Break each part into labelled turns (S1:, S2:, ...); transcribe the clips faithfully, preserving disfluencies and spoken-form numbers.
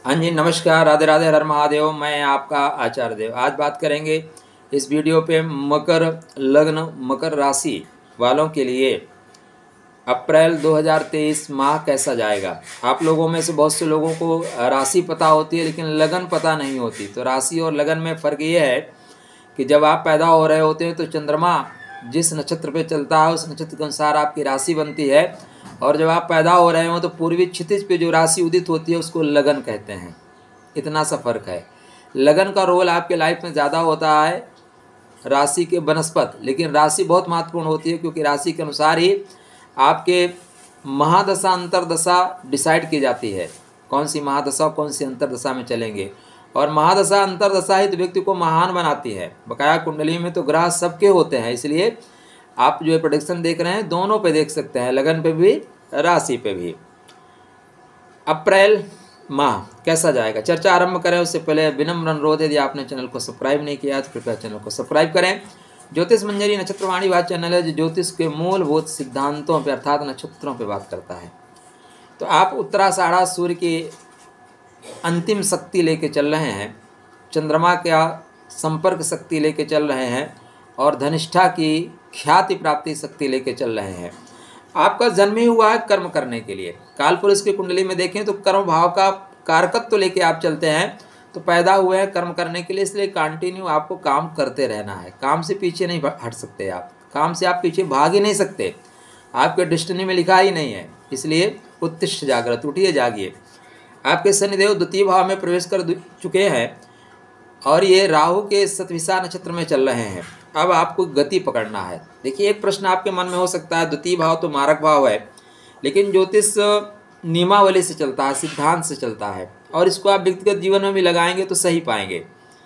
S1: हाँ जी, नमस्कार, राधे राधे, हर हर महादेव। मैं आपका आचार्य देव। आज बात करेंगे इस वीडियो पे मकर लग्न, मकर राशि वालों के लिए अप्रैल दो हज़ार तेईस माह कैसा जाएगा। आप लोगों में से बहुत से लोगों को राशि पता होती है लेकिन लगन पता नहीं होती। तो राशि और लगन में फ़र्क ये है कि जब आप पैदा हो रहे होते हैं तो चंद्रमा जिस नक्षत्र पे चलता है उस नक्षत्र के अनुसार आपकी राशि बनती है, और जब आप पैदा हो रहे हो तो पूर्वी क्षितिज पे जो राशि उदित होती है उसको लगन कहते हैं। इतना सा फर्क है। लगन का रोल आपके लाइफ में ज़्यादा होता है राशि के बनस्पत, लेकिन राशि बहुत महत्वपूर्ण होती है क्योंकि राशि के अनुसार ही आपके महादशा अंतरदशा डिसाइड की जाती है, कौन सी महादशा कौन सी अंतरदशा में चलेंगे। और महादशा अंतरदशा ही तो व्यक्ति को महान बनाती है। बकाया कुंडली में तो ग्रह सबके होते हैं, इसलिए आप जो प्रेडिक्शन देख रहे हैं दोनों पे देख सकते हैं, लगन पे भी राशि पे भी। अप्रैल माह कैसा जाएगा, चर्चा आरंभ करें उससे पहले विनम्र अनुरोध, यदि आपने चैनल को सब्सक्राइब नहीं किया तो कृपया चैनल को सब्सक्राइब करें। ज्योतिष मंजरी नक्षत्रवाणी बात चैनल है जो ज्योतिष के मूलभूत सिद्धांतों पर अर्थात नक्षत्रों पर बात करता है। तो आप उत्तराषाढ़ा सूर्य की अंतिम शक्ति लेके चल रहे हैं, चंद्रमा का संपर्क शक्ति लेके चल रहे हैं, और धनिष्ठा की ख्याति प्राप्ति शक्ति लेके चल रहे हैं। आपका जन्म ही हुआ है कर्म करने के लिए। कालपुरुष की कुंडली में देखें तो कर्म भाव का कारकत्व तो लेके आप चलते हैं, तो पैदा हुए हैं कर्म करने के लिए, इसलिए कंटिन्यू आपको काम करते रहना है। काम से पीछे नहीं हट सकते आप, काम से आप पीछे भाग ही नहीं सकते, आपके डेस्टिनी में लिखा ही नहीं है। इसलिए उत्तिष्ठ जागृत, उठिए जागिए। आपके शनिदेव द्वितीय भाव में प्रवेश कर चुके हैं और ये राहु के सतविसा नक्षत्र में चल रहे हैं। अब आपको गति पकड़ना है। देखिए, एक प्रश्न आपके मन में हो सकता है, द्वितीय भाव तो मारक भाव है, लेकिन ज्योतिष नियमावली से चलता है, सिद्धांत से चलता है, और इसको आप व्यक्तिगत जीवन में भी लगाएंगे तो सही पाएंगे।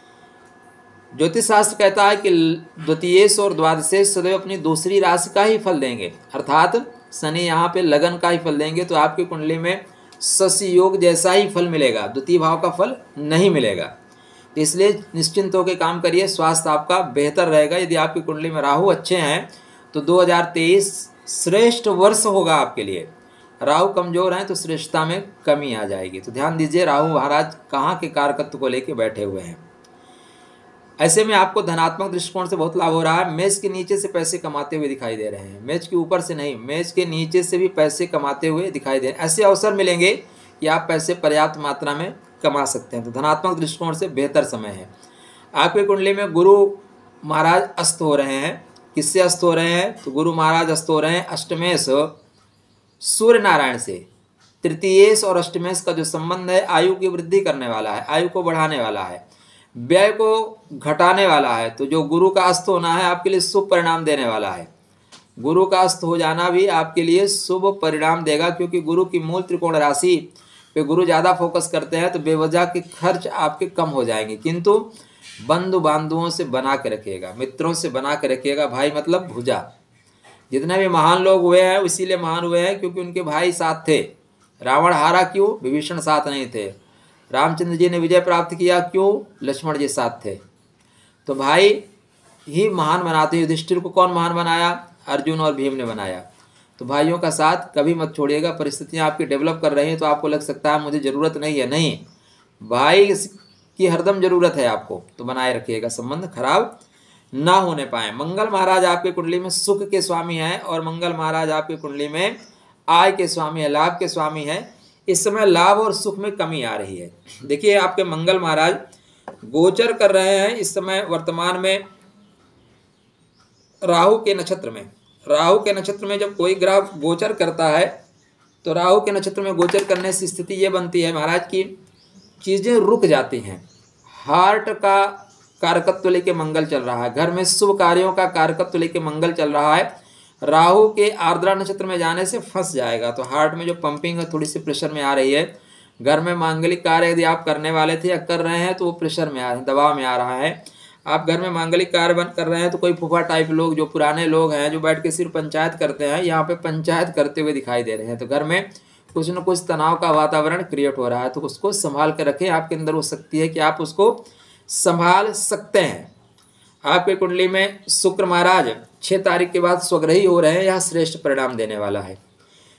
S1: ज्योतिष शास्त्र कहता है कि द्वितीयेश और द्वादशेश सदैव अपनी दूसरी राशि का ही फल देंगे, अर्थात शनि यहाँ पे लगन का ही फल देंगे, तो आपकी कुंडली में शशि योग जैसा ही फल मिलेगा, द्वितीय भाव का फल नहीं मिलेगा। इसलिए निश्चिंत होकर काम करिए, स्वास्थ्य आपका बेहतर रहेगा। यदि आपकी कुंडली में राहु अच्छे हैं तो दो हज़ार तेईस श्रेष्ठ वर्ष होगा आपके लिए। राहु कमजोर हैं तो श्रेष्ठता में कमी आ जाएगी। तो ध्यान दीजिए, राहु महाराज कहाँ के कारकत्व को लेकर बैठे हुए हैं। ऐसे में आपको धनात्मक दृष्टिकोण से बहुत लाभ हो रहा है। मेष के नीचे से पैसे कमाते हुए दिखाई दे रहे हैं, मेष के ऊपर से नहीं, मेष के नीचे से भी पैसे कमाते हुए दिखाई दे रहे हैं। ऐसे अवसर मिलेंगे कि आप पैसे पर्याप्त मात्रा में कमा सकते हैं। तो धनात्मक दृष्टिकोण से बेहतर समय है। आपके कुंडली में गुरु महाराज अस्त हो रहे हैं। किससे अस्त हो रहे हैं, तो गुरु महाराज अस्त हो रहे हैं अष्टमेश सूर्य नारायण से। तृतीयेश और अष्टमेश का जो संबंध है आयु की वृद्धि करने वाला है, आयु को बढ़ाने वाला है, व्यय को घटाने वाला है। तो जो गुरु का अस्त होना है आपके लिए शुभ परिणाम देने वाला है। गुरु का अस्त हो जाना भी आपके लिए शुभ परिणाम देगा, क्योंकि गुरु की मूल त्रिकोण राशि पे गुरु ज़्यादा फोकस करते हैं तो बेवजह के खर्च आपके कम हो जाएंगे। किंतु बंधु बांधुओं से बना के रखिएगा, मित्रों से बना के रखिएगा। भाई मतलब भुजा। जितने भी महान लोग हुए हैं इसीलिए महान हुए हैं क्योंकि उनके भाई साथ थे। रावण हारा क्यों, विभीषण साथ नहीं थे। रामचंद्र जी ने विजय प्राप्त किया क्यों, लक्ष्मण जी साथ थे। तो भाई ही महान बनाते। युधिष्ठिर को कौन महान बनाया, अर्जुन और भीम ने बनाया। तो भाइयों का साथ कभी मत छोड़िएगा। परिस्थितियां आपकी डेवलप कर रही हैं तो आपको लग सकता है मुझे ज़रूरत नहीं है, नहीं, भाई की हरदम ज़रूरत है आपको, तो बनाए रखिएगा, संबंध खराब ना होने पाए। मंगल महाराज आपके कुंडली में सुख के स्वामी हैं और मंगल महाराज आपकी कुंडली में आय के स्वामी है, लाभ के स्वामी है। इस समय लाभ और सुख में कमी आ रही है। देखिए, आपके मंगल महाराज गोचर कर रहे हैं इस समय वर्तमान में राहु के नक्षत्र में। राहु के नक्षत्र में जब कोई ग्रह गोचर करता है तो राहु के नक्षत्र में गोचर करने से स्थिति ये बनती है महाराज की चीज़ें रुक जाती हैं। हार्ट का कारकत्व लेके मंगल चल रहा है, घर में शुभ कार्यों का कारकत्व लेके मंगल चल रहा है। राहु के आर्द्रा नक्षत्र में जाने से फंस जाएगा, तो हार्ट में जो पंपिंग है थोड़ी सी प्रेशर में आ रही है। घर में मांगलिक कार्य यदि आप करने वाले थे या कर रहे हैं तो वो प्रेशर में आ रहे हैं, दबाव में आ रहा है। आप घर में मांगलिक कार्य बंद कर रहे हैं तो कोई फूफा टाइप लोग, जो पुराने लोग हैं जो बैठ के सिर्फ पंचायत करते हैं, यहाँ पे पंचायत करते हुए दिखाई दे रहे हैं। तो घर में कुछ न कुछ तनाव का वातावरण क्रिएट हो रहा है, तो उसको संभाल कर रखें। आपके अंदर वो शक्ति है कि आप उसको संभाल सकते हैं। आपके कुंडली में शुक्र महाराज छः तारीख के बाद स्वग्रही हो रहे हैं, यह श्रेष्ठ परिणाम देने वाला है।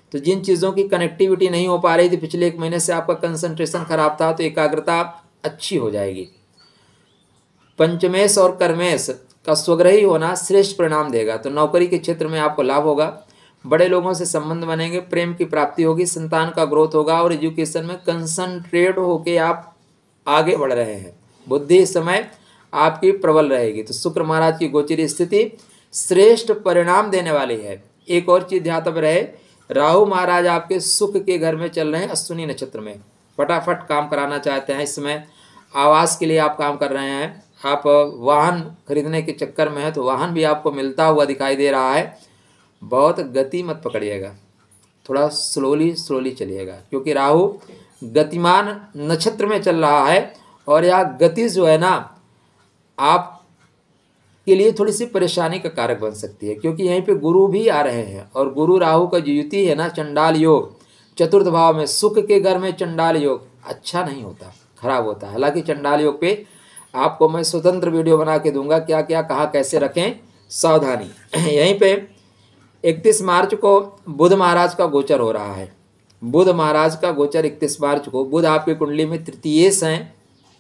S1: तो जिन चीज़ों की कनेक्टिविटी नहीं हो पा रही थी पिछले एक महीने से, आपका कंसंट्रेशन खराब था, तो एकाग्रता अच्छी हो जाएगी। पंचमेश और कर्मेश का स्वग्रही होना श्रेष्ठ परिणाम देगा। तो नौकरी के क्षेत्र में आपको लाभ होगा, बड़े लोगों से संबंध बनेंगे, प्रेम की प्राप्ति होगी, संतान का ग्रोथ होगा और एजुकेशन में कंसंट्रेट होके आप आगे बढ़ रहे हैं। बुद्धि इस समय आपकी प्रबल रहेगी। तो शुक्र महाराज की गोचरी स्थिति श्रेष्ठ परिणाम देने वाली है। एक और चीज ध्यान में रहे, राहु महाराज आपके सुख के घर में चल रहे हैं अश्विनी नक्षत्र में, फटाफट काम कराना चाहते हैं। इस समय आवास के लिए आप काम कर रहे हैं, आप वाहन खरीदने के चक्कर में है तो वाहन भी आपको मिलता हुआ दिखाई दे रहा है। बहुत गति मत पकड़िएगा, थोड़ा स्लोली स्लोली चलिएगा, क्योंकि राहु गतिमान नक्षत्र में चल रहा है और यह गति जो है ना आप के लिए थोड़ी सी परेशानी का कारक बन सकती है, क्योंकि यहीं पे गुरु भी आ रहे हैं और गुरु राहु का जो युति है ना, चंडाल योग, चतुर्थ भाव में सुख के घर में चंडाल योग अच्छा नहीं होता, खराब होता है। हालांकि चंडाल योग पे आपको मैं स्वतंत्र वीडियो बना के दूंगा, क्या क्या कहाँ कैसे रखें, सावधानी। यहीं पे इकतीस मार्च को बुध महाराज का गोचर हो रहा है। बुध महाराज का गोचर इकतीस मार्च को, बुध आपकी कुंडली में तृतीयेश हैं,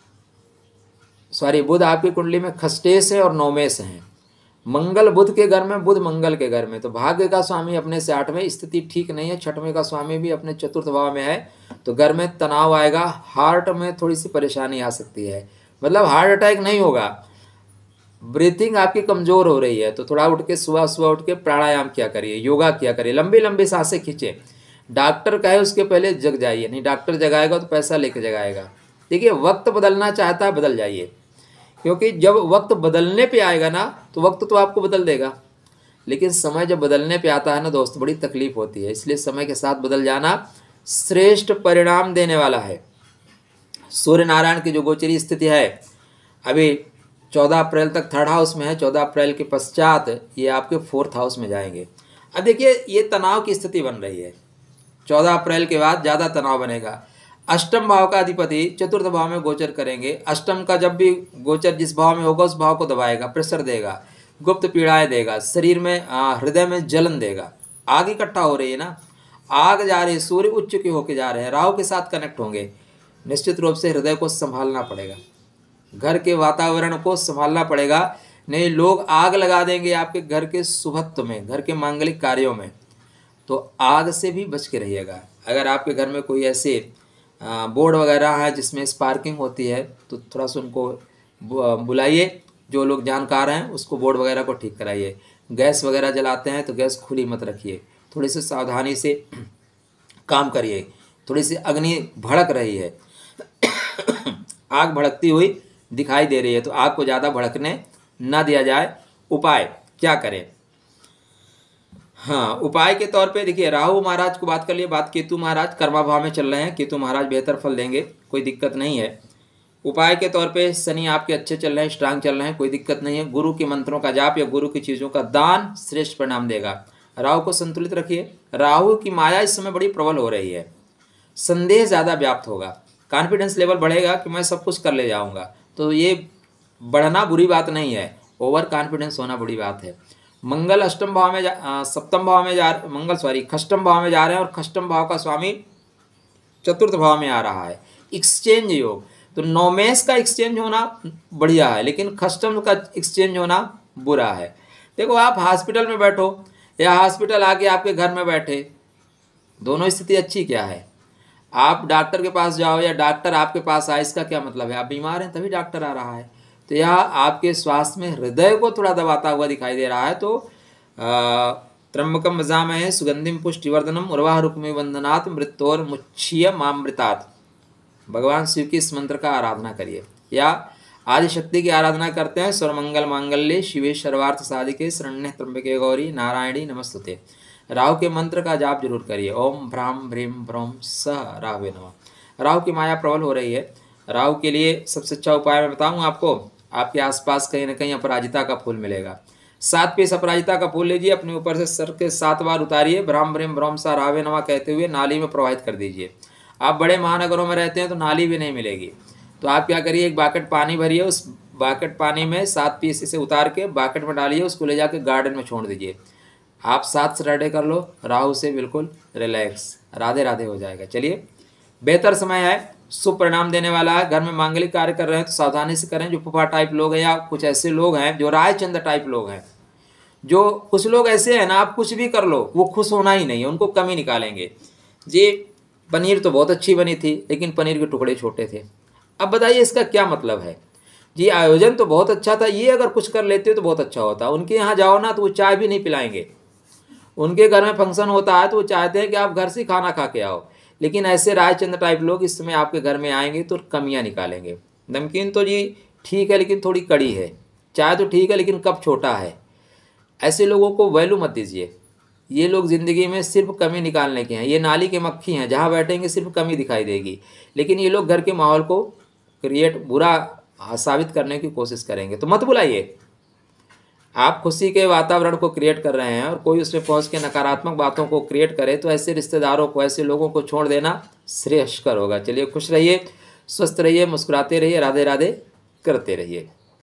S1: सॉरी बुध आपकी कुंडली में खष्टेश है और नौमेश हैं। मंगल बुध के घर में, बुध मंगल के घर में, तो भाग्य का स्वामी अपने से आठवें, स्थिति ठीक नहीं है। छठवें का स्वामी भी अपने चतुर्थ भाव में है, तो घर में तनाव आएगा, हार्ट में थोड़ी सी परेशानी आ सकती है, मतलब हार्ट अटैक नहीं होगा। ब्रीथिंग आपकी कमजोर हो रही है, तो थोड़ा उठ के सुबह सुबह उठ के प्राणायाम किया करिए, योगा किया करिए, लंबी लंबी सांसें खींचे। डॉक्टर कहे उसके पहले जग जाइए, नहीं डॉक्टर जगाएगा तो पैसा लेके जगाएगा। देखिए वक्त बदलना चाहता है, बदल जाइए, क्योंकि जब वक्त बदलने पे आएगा ना तो वक्त तो आपको बदल देगा, लेकिन समय जब बदलने पे आता है ना दोस्त, बड़ी तकलीफ होती है। इसलिए समय के साथ बदल जाना श्रेष्ठ परिणाम देने वाला है। सूर्य नारायण की जो गोचरी स्थिति है अभी चौदह अप्रैल तक थर्ड हाउस में है, चौदह अप्रैल के पश्चात ये आपके फोर्थ हाउस में जाएंगे। अब देखिए ये तनाव की स्थिति बन रही है, चौदह अप्रैल के बाद ज़्यादा तनाव बनेगा। अष्टम भाव का अधिपति चतुर्थ भाव में गोचर करेंगे। अष्टम का जब भी गोचर जिस भाव में होगा उस भाव को दबाएगा, प्रेशर देगा, गुप्त पीड़ाएं देगा, शरीर में हृदय में जलन देगा। आग इकट्ठा हो रही है ना, आग जा रही है, सूर्य उच्च के होके जा रहे हैं, राहु के साथ कनेक्ट होंगे। निश्चित रूप से हृदय को संभालना पड़ेगा, घर के वातावरण को संभालना पड़ेगा, नहीं लोग आग लगा देंगे आपके घर के शुभत्व में, घर के मांगलिक कार्यों में। तो आग से भी बच के रहिएगा। अगर आपके घर में कोई ऐसे बोर्ड वगैरह है जिसमें स्पार्किंग होती है तो थोड़ा सा उनको बुलाइए, जो लोग जानकार हैं उसको बोर्ड वगैरह को ठीक कराइए। गैस वगैरह जलाते हैं तो गैस खुली मत रखिए, थोड़ी सी सावधानी से काम करिए। थोड़ी सी अग्नि भड़क रही है, आग भड़कती हुई दिखाई दे रही है, तो आग को ज़्यादा भड़कने ना दिया जाए। उपाय क्या करें? हाँ, उपाय के तौर पे देखिए राहु महाराज को बात कर लिए, बात केतु महाराज कर्मा भाव में चल रहे हैं, केतु महाराज बेहतर फल देंगे, कोई दिक्कत नहीं है। उपाय के तौर पे शनि आपके अच्छे चल रहे हैं, स्ट्रांग चल रहे हैं, कोई दिक्कत नहीं है। गुरु के मंत्रों का जाप या गुरु की चीज़ों का दान श्रेष्ठ परिणाम देगा। राहु को संतुलित रखिए। राहु की माया इस समय बड़ी प्रबल हो रही है, संदेह ज़्यादा व्याप्त होगा, कॉन्फिडेंस लेवल बढ़ेगा कि मैं सब कुछ कर ले जाऊँगा। तो ये बढ़ना बुरी बात नहीं है, ओवर कॉन्फिडेंस होना बड़ी बात है। मंगल अष्टम भाव में जा सप्तम भाव में जा मंगल सॉरी खष्टम भाव में जा रहे हैं और खष्टम भाव का स्वामी चतुर्थ भाव में आ रहा है। एक्सचेंज योग, तो नौमेश का एक्सचेंज होना बढ़िया है, लेकिन खष्टम का एक्सचेंज होना बुरा है। देखो आप हॉस्पिटल में बैठो या हॉस्पिटल आके आपके घर में बैठे, दोनों स्थिति अच्छी क्या है? आप डॉक्टर के पास जाओ या डॉक्टर आपके पास आए, इसका क्या मतलब है? आप बीमार हैं तभी डॉक्टर आ रहा है। तो यह आपके स्वास्थ्य में हृदय को थोड़ा दबाता हुआ दिखाई दे रहा है। तो त्र्यंबकम वजामहे सुगंधिम पुष्टिवर्धनम उर्वाह रुक्मे वंदनात् मृत्योर मुच्छिय मामृतात्। भगवान शिव की इस मंत्र का आराधना करिए या आदि शक्ति की आराधना करते हैं। सर्वमंगल मांगल्ये शिवे सर्वार्थ साधिके शरण्ये त्र्यंबके गौरी नारायणी नमस्तुते। राहु के मंत्र का जाप जरूर करिए। ओम भ्राम भ्रीम भ्रौम सह राहवे नमः। राहु की माया प्रबल हो रही है। राहु के लिए सबसे अच्छा उपाय मैं बताऊं आपको, आपके आसपास कहीं ना कहीं अपराजिता का फूल मिलेगा। सात पीस अपराजिता का फूल लीजिए, अपने ऊपर से सर के सात बार उतारिए, भ्राम भ्रीम भ्रौम सह राहवे नमः कहते हुए नाली में प्रवाहित कर दीजिए। आप बड़े महानगरों में रहते हैं तो नाली भी नहीं मिलेगी, तो आप क्या करिए, एक बाकेट पानी भरिए, उस बाकेट पानी में सात पीस इसे उतार के बाकेट में डालिए, उसको ले जाकर गार्डन में छोड़ दीजिए। आप सात सैटरडे कर लो, राहु से बिल्कुल रिलैक्स, राधे राधे हो जाएगा। चलिए, बेहतर समय है, शुभ परिणाम देने वाला है। घर में मांगलिक कार्य कर रहे हैं तो सावधानी से करें। जो फूफा टाइप लोग हैं या कुछ ऐसे लोग हैं जो रायचंद्र टाइप लोग हैं, जो कुछ लोग ऐसे हैं ना, आप कुछ भी कर लो वो खुश होना ही नहीं है, उनको कमी निकालेंगे। जी पनीर तो बहुत अच्छी बनी थी लेकिन पनीर के टुकड़े छोटे थे। अब बताइए इसका क्या मतलब है। जी आयोजन तो बहुत अच्छा था, ये अगर कुछ कर लेते तो बहुत अच्छा होता। उनके यहाँ जाओ ना तो वो चाय भी नहीं पिलाएंगे। उनके घर में फंक्शन होता है तो वो चाहते हैं कि आप घर से खाना खा के आओ, लेकिन ऐसे रायचंद्र टाइप लोग इस समय आपके घर में आएंगे तो कमियां निकालेंगे। नमकीन तो जी ठीक है लेकिन थोड़ी कड़ी है, चाय तो ठीक है लेकिन कप छोटा है। ऐसे लोगों को वैल्यू मत दीजिए। ये लोग ज़िंदगी में सिर्फ कमी निकालने के हैं, ये नाली के मक्खी हैं, जहाँ बैठेंगे सिर्फ कमी दिखाई देगी। लेकिन ये लोग घर के माहौल को क्रिएट बुरा साबित करने की कोशिश करेंगे, तो मत बुलाइए। आप खुशी के वातावरण को क्रिएट कर रहे हैं और कोई उसमें पहुंच के नकारात्मक बातों को क्रिएट करे तो ऐसे रिश्तेदारों को, ऐसे लोगों को छोड़ देना श्रेयस्कर होगा। चलिए खुश रहिए, स्वस्थ रहिए, मुस्कुराते रहिए, राधे राधे करते रहिए।